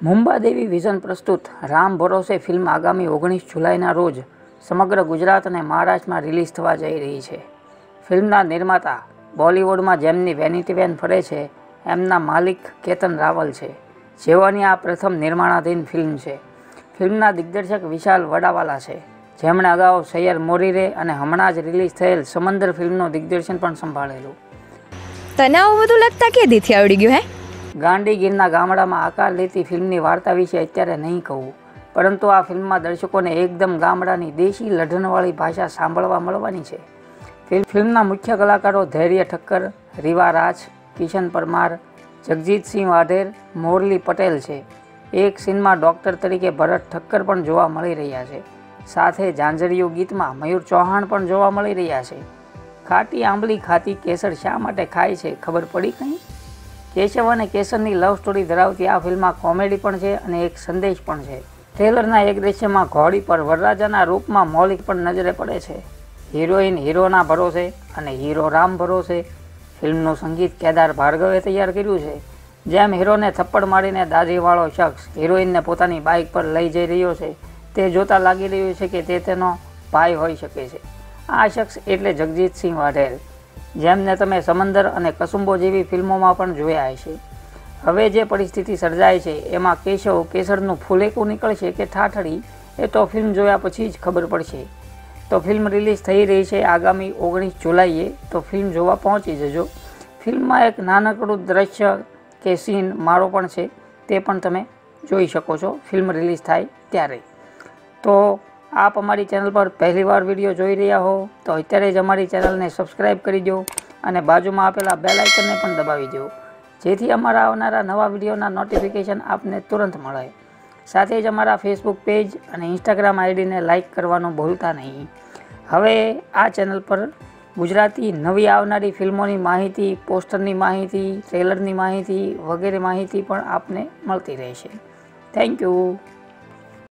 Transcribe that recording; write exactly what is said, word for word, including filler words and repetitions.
Mumbadevi vision પ્રસ્તુત રામ ભરોસે film આગામી ઓગણીસ જુલાઈના રોજ સમગ્ર ગુજરાત અને મહારાષ્ટ્રમાં રિલીઝ થવા જઈ રહી છે. ફિલ્મના નિર્માતા બોલિવૂડમાં જેમની વેનિટી વેન ફરે છે એમના માલિક કેતન રાવલ છે, જેઓની આ પ્રથમ નિર્માણાધીન ફિલ્મ છે. ફિલ્મના દિગ્દર્શક વિશાલ વડાવાલા છે, જેમણે અગાઉ સૈયર મોરીરે અને હમણાં જ રિલીઝ થયેલ સમંદર ફિલ્મનું દિગ્દર્શન પણ સંભાળેલું. તને આવું બધું લગતા કેદીથી આવડી ગયું હે? ગાંડીગીરના ગામડામાં આકાર લેતી ફિલ્મની વાર્તા વિશે અત્યારે નહીં કહું, પરંતુ આ ફિલ્મમાં દર્શકોને એકદમ ગામડાની દેશી લઢણવાળી ભાષા સાંભળવા મળવાની છે. ફિલ્મના મુખ્ય કલાકારો ધૈર્ય ઠક્કર, રીવા રાજ, કિશન પરમાર, જગજીતસિંહ વાઢેર, મોરલી પટેલ છે. એક સીનમાં ડૉક્ટર તરીકે ભરત ઠક્કર પણ જોવા મળી રહ્યા છે. સાથે ઝાંઝરિયું ગીતમાં મયુર ચૌહાણ પણ જોવા મળી રહ્યા છે. ખાટી આંબલી ખાતી કેસર શા માટે ખાય છે ખબર પડી કંઈ? કેશવ અને કેસરની લવ સ્ટોરી ધરાવતી આ ફિલ્મમાં કોમેડી પણ છે અને એક સંદેશ પણ છે. ટ્રેલરના એક દ્રશ્યમાં ઘોડી પર વરરાજાના રૂપમાં મૌલિક પણ નજરે પડે છે. હિરોઈન હીરોના ભરોસે અને હીરો રામ ભરોસે. ફિલ્મનું સંગીત કેદાર ભાર્ગવે તૈયાર કર્યું છે. જેમ હીરોને થપ્પડ મારીને દાઢીવાળો શખ્સ હિરોઈનને પોતાની બાઇક પર લઈ જઈ રહ્યો છે, તે જોતા લાગી રહ્યું છે કે તે તેનો ભાઈ હોઈ શકે છે. આ શખ્સ એટલે જગજીતસિંહ વાઢેર, જેમને તમે સમંદર અને કસુંબો જેવી ફિલ્મોમાં પણ જોયા હશે. હવે જે પરિસ્થિતિ સર્જાય છે એમાં કેશવ કેસરનું ફૂલેકું નીકળશે કે ઠાઠડી, એ તો ફિલ્મ જોયા પછી જ ખબર પડશે. તો ફિલ્મ રિલીઝ થઈ રહી છે આગામી ઓગણીસ જુલાઈએ, તો ફિલ્મ જોવા પહોંચી જજો. ફિલ્મમાં એક નાનકડું દ્રશ્ય કે સીન મારો પણ છે, તે પણ તમે જોઈ શકો છો ફિલ્મ રિલીઝ થાય ત્યારે. તો આપ અમારી ચેનલ પર પહેલીવાર વિડીયો જોઈ રહ્યા હો તો અત્યારે જ અમારી ચેનલને સબસ્ક્રાઈબ કરી દો અને બાજુમાં આપેલા બેલ આઇકનને પણ દબાવી દો, જેથી અમારા આવનારા નવા વિડીયોના નોટિફિકેશન આપને તુરંત મળે. સાથે જ અમારા ફેસબુક પેજ અને ઇન્સ્ટાગ્રામ આઈડીને લાઇક કરવાનું ભૂલતા નહીં. હવે આ ચેનલ પર ગુજરાતી નવી આવનારી ફિલ્મોની માહિતી, પોસ્ટરની માહિતી, ટ્રેલરની માહિતી વગેરે માહિતી પણ આપને મળતી રહેશે. Thank you.